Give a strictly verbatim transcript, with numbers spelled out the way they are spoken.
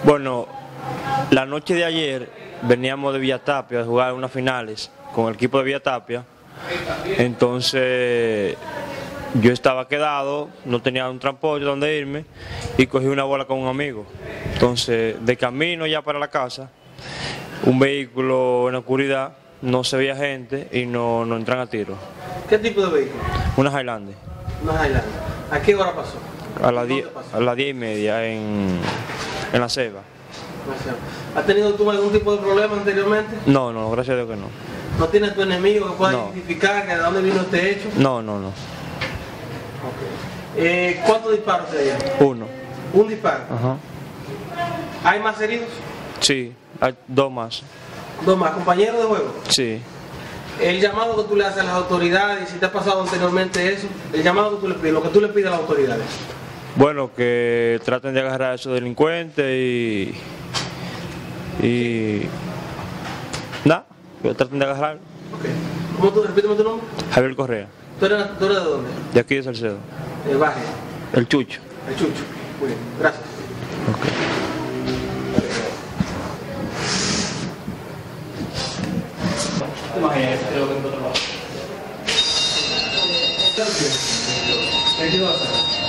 Bueno, la noche de ayer veníamos de Villatapia a jugar unas finales con el equipo de Villatapia. Entonces yo estaba quedado, no tenía un transporte donde irme y cogí una bola con un amigo. Entonces, de camino ya para la casa, un vehículo en la oscuridad, no se veía gente y no, no entran a tiro. ¿Qué tipo de vehículo? Una Highlander. Una Highlander. ¿A qué hora pasó? A las diez, a las diez y media en, en la Ceiba. ¿Has tenido tú algún tipo de problema anteriormente? No, no, gracias a Dios que no. ¿No tienes tu enemigo que pueda No. identificar de dónde vino este hecho? No, no, no. Okay. Eh, ¿Cuántos disparos te dieron? Uno. Un disparo. Ajá. ¿Hay más heridos? Sí, hay dos más. Dos más. ¿Compañeros de juego? Sí. El llamado que tú le haces a las autoridades, y si te ha pasado anteriormente eso, el llamado que tú le pides, lo que tú le pides a las autoridades. Bueno, que traten de agarrar a esos delincuentes y... y... nada, que traten de agarrar. Okay. ¿Cómo tú? Repíteme tu nombre. Javier Correa, ¿Tú eres, tú eres de dónde? de aquí de Salcedo. El barrio. El Chucho. El Chucho. Muy bien, gracias. Okay. ¿Qué te vas a hacer?